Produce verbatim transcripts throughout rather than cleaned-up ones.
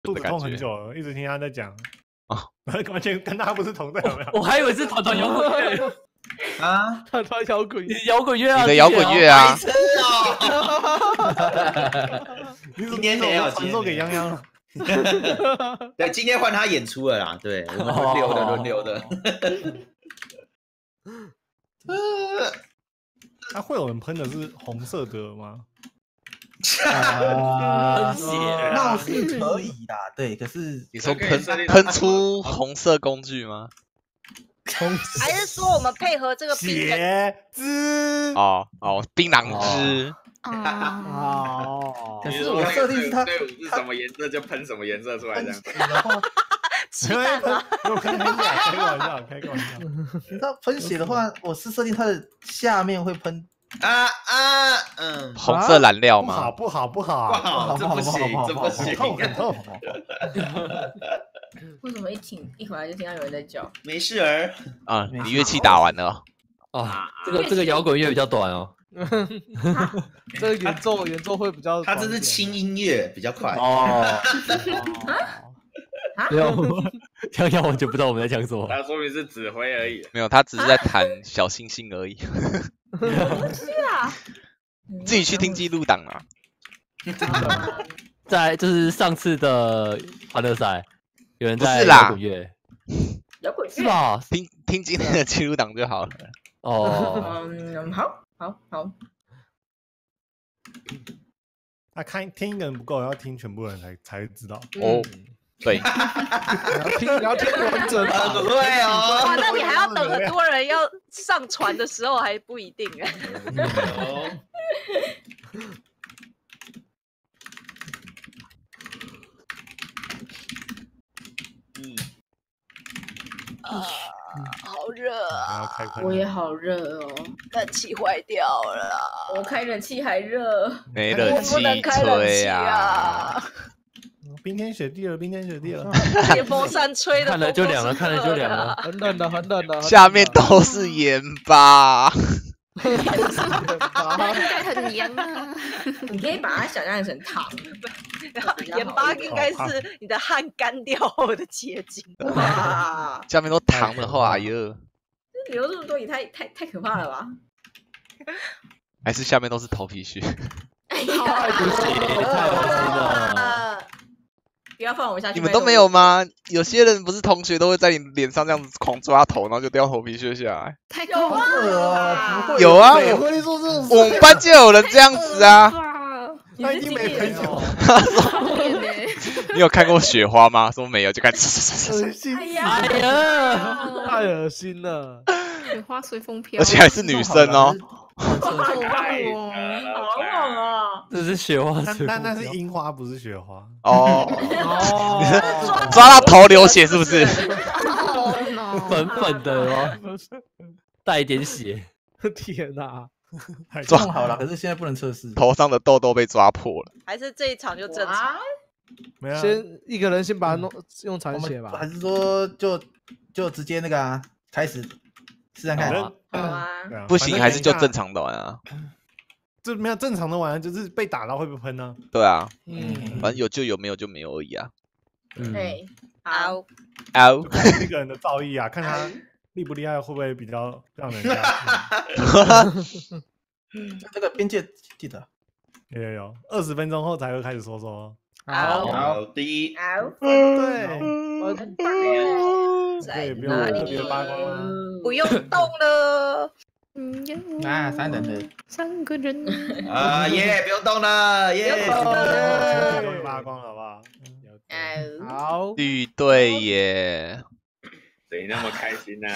肚子痛很久了，一直听他在讲。 哦， 完全跟他不是同队，有没有？ 我还以为是团团摇滚乐啊， 团团摇滚乐， 摇滚乐啊， 你的摇滚乐啊！ 今天没有传授给泱泱了。 对，今天换他演出了啦。对，我们轮流的，轮流的。 那会有人喷的是红色的吗？ 喷血， 那是可以的，对。可是你说喷喷出红色工具吗？ 还是说我们配合这个冰血汁？ 哦哦，槟榔汁。 哦， 可是我设定是它队伍是什么颜色就喷什么颜色出来，这样。 鸡蛋吗？ 我开个玩笑，开个玩笑。 你知道喷血的话，我是设定它的下面会喷啊啊嗯， 红色燃料吗？ 不好不好不好，这不行，这不行， 痛很痛。 为什么一听一回来就听到有人在叫？ 没事儿啊，你乐器打完了哦。这个这个摇滚乐比较短哦。 这个演奏演奏会比较， 它这是轻音乐，比较快哦。没有，洋洋完全不知道我们在讲什么。 他说明是指挥而已。 没有，他只是在弹小星星而已。 是啊， 自己去听记录档啊。 在就是上次的欢乐赛，有人在不是啦摇滚乐， 摇滚乐是吧？ 听听今天的记录档就好了。 哦， 嗯，好，好，好。 那看听一个人不够，要听全部人才才知道。 哦，对。 你要听，你要听完整版。 很会哦。 哇，那你还要等很多人要上传的时候，还不一定哎。 嗯。 啊，好热啊！ 我也好热哦， 冷气坏掉了。 我开冷气还热， 没冷气吹啊！ 冰天雪地了，冰天雪地了。 电风扇吹的， 看了就凉了，看了就凉了， 很冷的，很冷的。 下面都是盐巴。 很凉啊！你可以把它想象成糖， 然后盐巴应该是你的汗干掉后的结晶。 哇， 下面都糖的话，哎呦， 流这么多也太太太可怕了吧？ 还是下面都是头皮屑？ 哎太不行，太恶心了！ 不要放我下去。 你们都没有吗？有些人不是同学都会在你脸上这样子狂抓头，然后就掉头皮屑下来。 太可怕了！ 有啊， 我会做这种事。 我们班就有人这样子啊。 他一定没朋友。 你有看过雪花吗？说没有，就开始。 恶心！ 哎呀， 哎呀，太恶心了。 雪花随风飘， 而且还是女生哦。 好冷啊！ 这是雪花， 但但那是樱花，不是雪花。 哦哦， 抓到头流血是不是？ 粉粉的哦，带一点血。 天哪！ 弄好了，可是现在不能测试。 头上的痘痘被抓破了。 还是这一场就正常？ 没有， 先一个人先把它弄用残血吧。 还是说就就直接那个啊，开始试看看。 好啊， 不行，还是就正常的玩啊。 这没有正常的玩，就是被打到会被喷呢。 对啊， 嗯， 反正有就有，没有就没有而已啊。 对， 好， 嗷， 一个人的造诣啊，看他厉不厉害，会不会比较让人家。 这个边界记得。 有有有，二十分钟后才会开始说说。 好， 好，第一， 好， 对， 对，不用特别八卦啊。 不用动了。 嗯呀， 啊，三人的， 三个人啊耶，不用动了，耶， 不用扒光了，好不好？ 好， 绿队耶， 谁那么开心呢？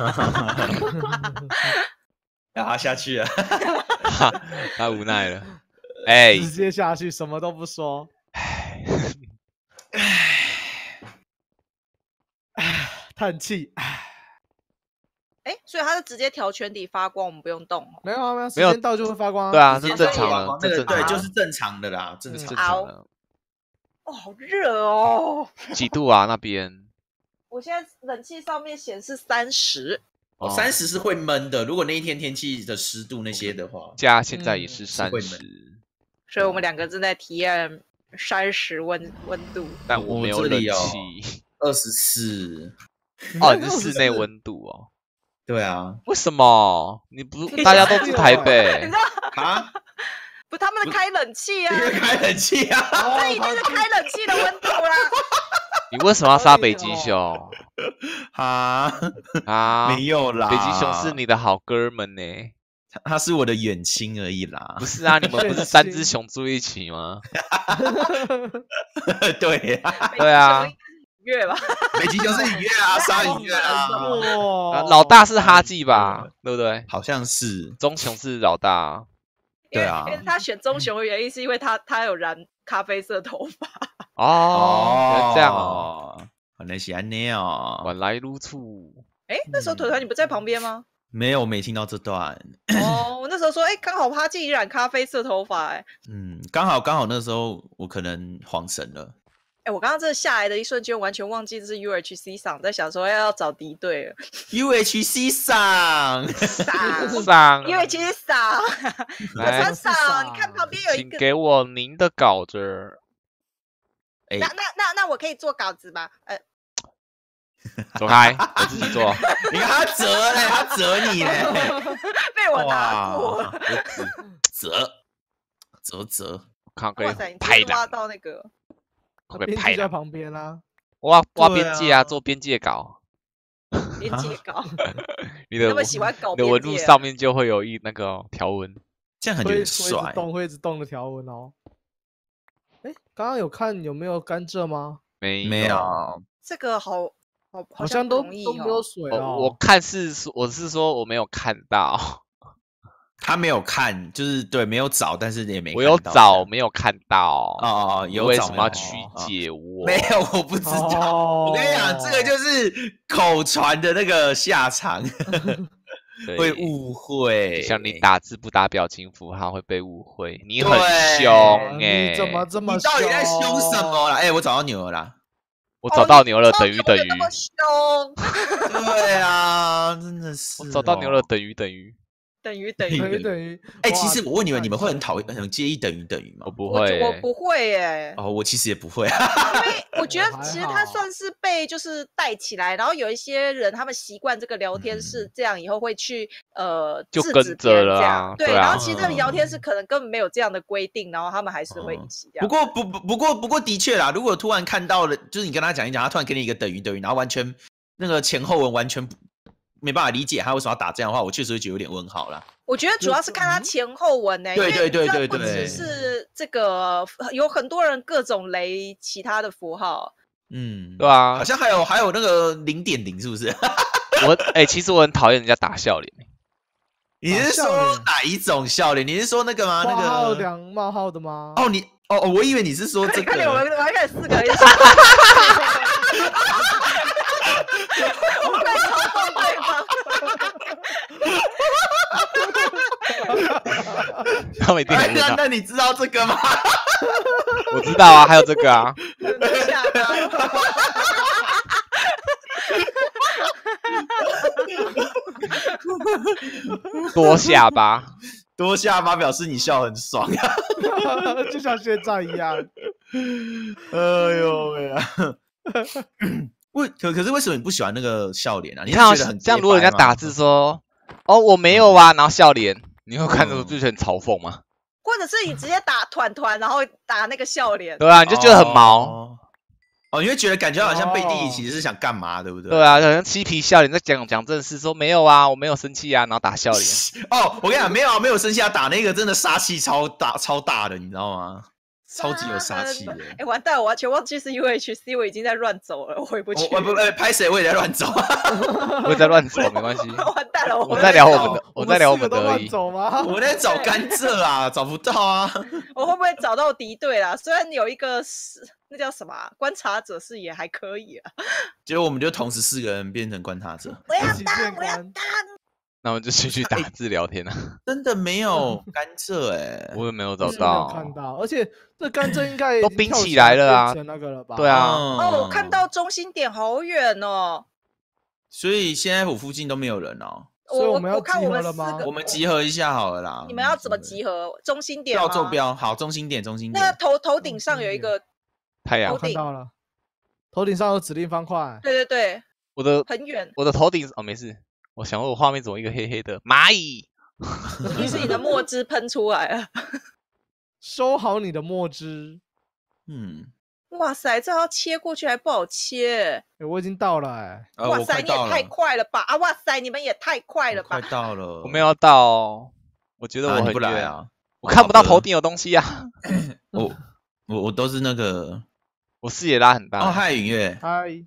让他下去了， 他无奈了，哎， 直接下去，什么都不说，唉，唉，叹气，唉。 哎，所以它是直接调全体发光，我们不用动哦。 没有啊，没有，时间到就会发光。 对啊，是正常的， 那个对， 正常就是正常的啦，正常的。 哦，好热哦！ 几度啊？那边？ 我现在冷气上面显示三十。 哦，三十是会闷的。如果那一天天气的湿度那些的话， 家现在也是三十。 所以我们两个正在体验三十温温度， 但我没有冷气。 二十四。 哦，你是室内温度哦。 对啊。 为什么？你不大家都住台北？ 你知道啊？ 不，他们开冷气啊。 因为开冷气啊。 这一定是开冷气的温度啦。 你为什么要杀北极熊？ 啊啊， 没有啦， 北极熊是你的好哥们呢。 他他是我的远亲而已啦。 不是啊，你们不是三只熊住一起吗？ 对啊， 对啊。 月吧， 北极熊是雨月啊，鲨鱼月啊。 老大是哈记吧？对不对？ 好像是。 棕熊是老大。 对啊。 因为他选棕熊的原因是因为他他有染咖啡色头发。 哦，原来这样哦。 原来是安尼哦。 原来如此。 哎，那时候腿腿你不在旁边吗？ 没有，我没听到这段。 哦，我那时候说，哎，刚好哈记染咖啡色头发，哎。 嗯，刚好刚好那时候我可能恍神了。 哎，我刚刚这下来的一瞬间，完全忘记这是 U H C 上，在想说要找敌对了。 U H C 上上 U H C 上， 来上，你看旁边有一个， 请给我您的稿子。 那那那那我可以做稿子吗？呃， 走开，我自己做。 你看他折嘞，他折你嘞， 被我拿过了。 折折折， 看可以哇塞，你拍挖到那个。 编辑在旁边啦， 挖挖边界啊，做边界稿。 边界稿， 你的那么喜欢搞你的文路上面就会有一那个条纹， 这样很会帅。 会动会一直动的条纹哦。哎，刚刚有看有没有甘蔗吗？ 没没有。 这个好好好像都都没有水哦。 我看是我是说我没有看到。 他没有看，就是对，没有找，但是也没看到。 我有找，没有看到。 哦哦，有为什么要曲解我？ 没有，我不知道。 哦、 我跟你讲，这个就是口传的那个下场，会误会。 像你打字不打表情符号会被误会，你很凶哎、欸！ 你怎么这么你到底在凶什么啦？哎、欸，我找到牛了啦！ 我找到牛了，等于等于。 对啊，真的是、哦。 我找到牛了，等于等于。 等于等于等于等于， 哎，其实我问你们，你们会很讨厌、很介意等于等于吗？ 我不会， 我不会耶。 哦，我其实也不会， 因为我觉得其实它算是被就是带起来，然后有一些人他们习惯这个聊天室，这样以后会去呃就跟着了啊。 对，然后其实这个聊天室可能根本没有这样的规定，然后他们还是会一起这样。 不过不不不过不过的确啦，如果突然看到了，就是你跟他讲一讲，他突然给你一个等于等于，然后完全那个前后文完全没办法理解他为什么要打这样的话，我确实会觉得有点问号啦。 我觉得主要是看他前后文呢、欸， 对对对对对， 不只是这个，有很多人各种雷其他的符号， 嗯， 对啊， 好像还有还有那个零点零，是不是？ 我哎、欸，其实我很讨厌人家打笑脸。 你是说哪一种笑脸？你是说那个吗？那个冒号两冒号的吗？ 哦，你哦哦，我以为你是说这个。 看我们我还看四个人。我快嘲讽对方。 他们一定很那那你知道这个吗？ 我知道啊，还有这个啊。多下巴， 多下巴表示你笑很爽啊， 就像现在一样。 哎呦喂啊！为可可是为什么你不喜欢那个笑脸啊？ 你看、哦、这样，如果人家打字说“哦我没有啊”，然后笑脸，你会看着就很嘲讽吗？ 或者是你直接打团团，然后打那个笑脸， 对啊，你就觉得很毛。 哦哦，你会觉得感觉好像背地里其实是想干嘛，对不对？ 对啊，好像嬉皮笑脸在讲讲正事，说没有啊，我没有生气啊，然后打笑脸。 哦，我跟你讲，没有啊，没有生气啊，打那个真的杀气超大超大的，你知道吗？超级有杀气的。 哎、欸，完蛋，我完全忘记是 U H C， 我已经在乱走了，我回不去。 我不，哎，拍谁我也在乱走， 我也在乱走，没关系。 完蛋了， 我在聊我们的，我在聊我们的而已。 走吗？ 我在找甘蔗啊，找不到啊。 我会不会找到敌对啦？虽然有一个是那叫什么、啊、观察者视野还可以啊。 结果我们就同时四个人变成观察者。 我要当，我要当。 那我们就继续打字聊天啊！ 真的没有甘蔗哎、欸， 我也没有找到， 看到，而且这甘蔗应该都冰起来了啊， 那个了吧？ 对啊， 哦，我看到中心点好远哦， 所以现在我附近都没有人哦。 所以我我们要集我看我们四合了吗？ 个， 我们集合一下好了啦。 你们要怎么集合？中心点要吗？ 坐标，好，中心点，中心那点。 头头顶上有一个太阳我，看到了，头顶上有指令方块。 对对对， 我的很远， 我的头顶哦没事，我想说我画面怎么一个黑黑的蚂蚁？ 一定是你的墨汁喷出来了。 收好你的墨汁。 嗯， 哇塞，这要切过去还不好切。 哎，我已经到了哎。 呃，我哇塞，你也太快到了， 快了吧！啊，哇塞，你们也太快了吧我快！到了。 我没有到哦，我觉得我很啊你不来远， 啊？ 我看不到好的头顶有东西啊， 我我我都是那个我视野拉很大。 哦，嗨，云月嗨，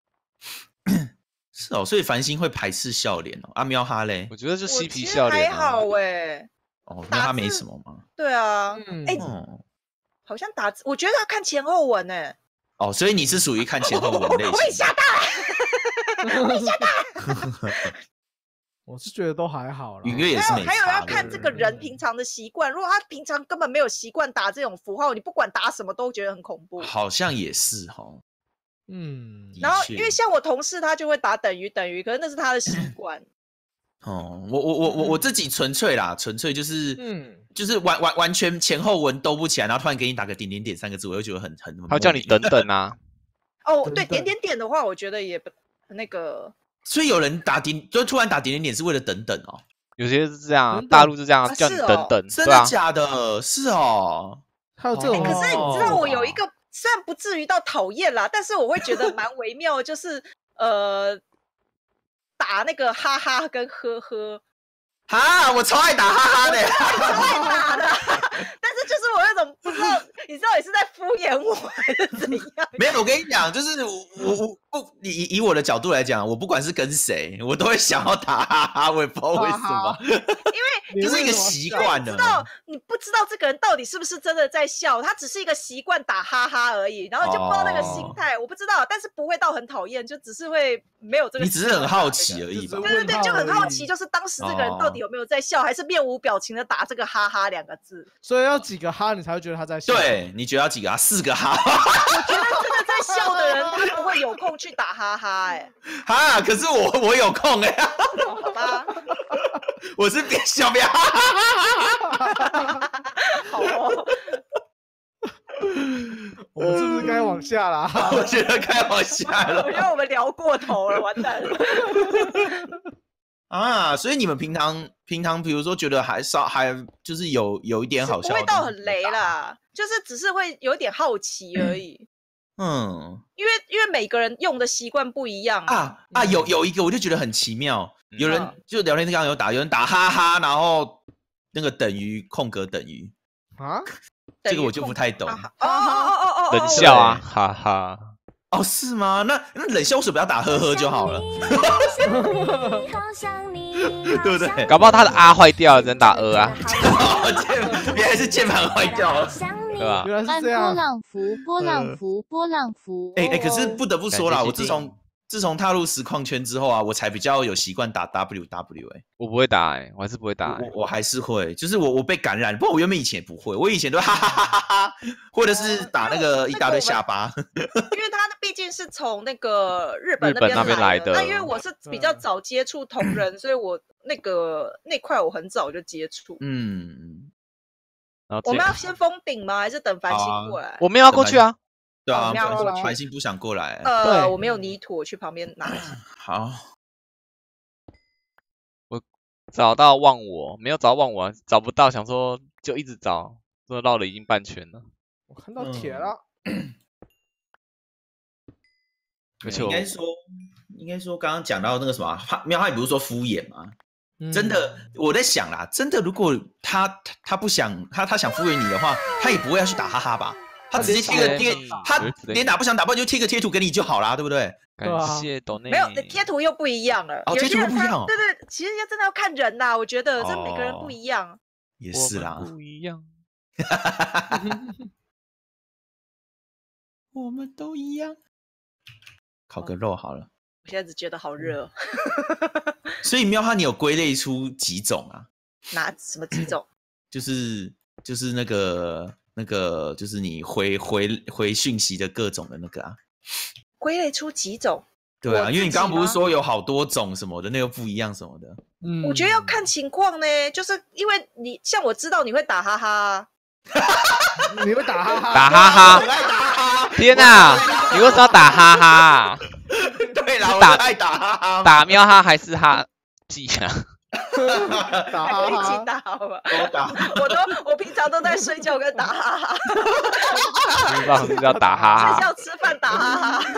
是哦，所以繁星会排斥笑脸哦。阿喵哈嘞， 我觉得就我嬉皮其实笑脸啊。 还好哎。 哦，因为打他没字什么嘛。 对啊， 嗯， 哎哦好像打字，我觉得要看前后文哎。 哦，所以你是属于看前后文类我被型的。 吓到了，我被吓到了。 我是觉得都还好啦。 云月也是没还有还有差的要看这个人平常的习惯，如果他平常根本没有习惯打这种符号，你不管打什么都觉得很恐怖。 好像也是哈。 嗯， 的然后确因为像我同事他就会打等于等于，可是那是他的习惯。 哦，我我我我我自己纯粹啦，纯粹就是嗯， 就是完完完全前后文都不起来，然后突然给你打个点点点三个字，我就觉得很很。 他叫你等等啊， 哦，对， 等等点点点的话，我觉得也不那个。 所以有人打点，就突然打点点点是为了等等哦。 有些是这样啊等，等大陆是这样啊叫你是哦等等， 真对啊， 的假的？是哦。 哎、 还有这种。 可是你知道我有一哦个，虽然不至于到讨厌啦，但是我会觉得蛮微妙的，就是呃，打那个哈哈跟呵呵， 哈，我超爱打哈哈的。 超爱打的，但是就是我有种不知道，你知道你是在敷衍我还是怎样？ 没有，我跟你讲，就是我我我不以以我的角度来讲，我不管是跟谁，我都会想要打哈哈，我也不知道为什么， 因为这是一个习惯了。 知道你不知道这个人到底是不是真的在笑，他只是一个习惯打哈哈而已，然后就不知道那个心态，我不知道，但是不会到很讨厌，就只是会没有这个。 你只是很好奇而已吧？ 对对对，就很好奇，就是当时这个人到底有没有在笑，还是面无表情的打这个哈哈两个字。 所以要几个哈你才会觉得他在笑。 对，你觉得要几个哈？四个哈。 我觉得真的在笑的人，他不会有空去打哈哈哎、欸。 哈，可是我我有空哎、欸。 好吧。 我是边笑边哈哈哈哈。好哦。 我们是不是该往下啦？ 我觉得该往下了。 我觉得我们聊过头了，完蛋了。 啊，所以你们平常平常，比如说觉得还稍还就是有有一点好笑， 不会到很雷啦，就是只是会有点好奇而已。 嗯， 因为因为每个人用的习惯不一样啊啊，有有一个我就觉得很奇妙，有人嗯就聊天刚刚有打，有人打哈哈，然后那个等于空格等于啊， 这个我就不太懂。 哦哦哦哦哦， 冷笑啊，哈哈。 哦，是吗？那那冷笑为什么不要打呵呵就好了？对不对？ 搞不好他的啊坏掉了，只能打呃啊。 原来是键盘坏掉了， 对吧？ 原来是这样。 波浪符，波浪符，波浪符。 哎哎，可是不得不说啦， 感谢我自从自从踏入实况圈之后啊，我才比较有习惯打 W W 哎、欸， 我不会打哎、欸，我还是不会打、欸。 我我还是会，就是我我被感染，不过我原本以前也不会，我以前都哈哈哈哈哈，或者是打那个一大堆下巴。 因为他毕竟是从那个日本日本那边来的， 那因为我是比较早接触同人，所以我那个那块我很早就接触。 嗯， 然后我们要先封顶吗？还是等繁星过来？ 我们要过去啊。 对啊， 哦繁星不想过来。 呃，我没有泥土，我去旁边拿。 好， 我找到忘我，没有找到忘我，找不到，想说就一直找，说绕了已经半圈了。 我看到铁了。 而且应该说，应该说，刚刚讲到那个什么，喵哈，你不是说敷衍吗？ 嗯、 真的，我在想啦，真的，如果他他他不想他他想敷衍你的话，他也不会要去打哈哈吧？他直接贴个贴，他连打不想打，不然就贴个贴图给你就好啦，对不对？ 感谢抖内。 没有贴图又不一样了， 哦，贴图不一样。 对对，其实真的要看人呐，我觉得这每个人不一样。 也是啦， 不一样。 我们都一样。烤个肉好了。 我现在只觉得好热。 所以喵哈，你有归类出几种啊？ 哪什么几种？ 就是就是那个那个，就是你回回回讯息的各种的那个啊。 归类出几种？ 对啊，因为你刚刚不是我自己吗说有好多种什么的，那个不一样什么的。 嗯， 我觉得要看情况呢，就是因为你像我知道你会打哈哈啊， 你会打哈哈， 打哈哈， 我爱打哈哈， 天哪，你为什么要打哈哈？ 对啦，我打爱打哈哈， 打喵哈还是哈记啊？ 打还一起哈哈， 打好吧？ 都打。 我都我平常都在睡觉跟打哈哈， 不知道是不是要打哈睡哈？ 觉吃饭打哈哈。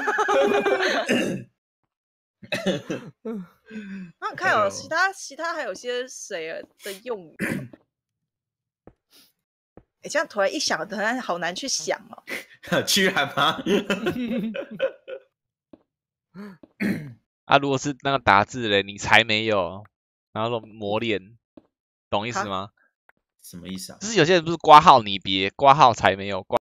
那你看有其他其他还有些谁的用语？哎，这样突然一想，突然好难去想哦。 居然吗？ 啊，如果是那个打字嘞，你才没有，然后说磨练，懂意思吗？ 什么意思啊？ 就是有些人不是挂号你别，挂号才没有，挂